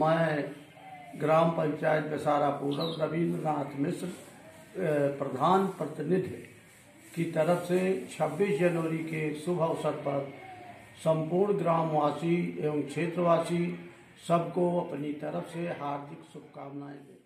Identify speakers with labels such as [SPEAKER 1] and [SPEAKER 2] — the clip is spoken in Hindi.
[SPEAKER 1] मैं ग्राम पंचायत बेसारा पूरब रविंद्रनाथ मिश्र प्रधान प्रतिनिधि की तरफ से 26 जनवरी के शुभ अवसर पर संपूर्ण ग्रामवासी एवं क्षेत्रवासी सबको अपनी तरफ से हार्दिक शुभकामनाएं दें।